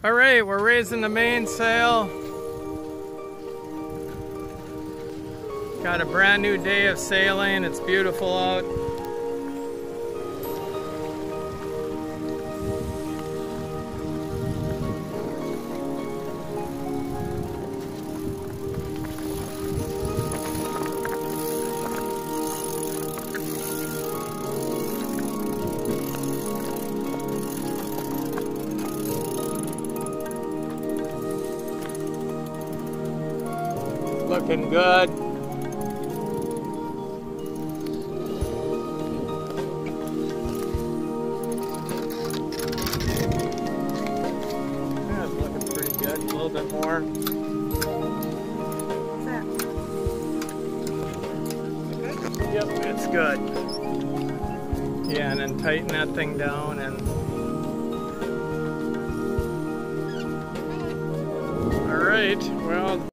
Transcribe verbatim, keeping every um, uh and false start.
All right, we're raising the mainsail. Got a brand new day of sailing. It's beautiful out. Looking good. Yeah, it's looking pretty good. A little bit more. What's that? Yep, it's good. Yeah, and then tighten that thing down and all right, well.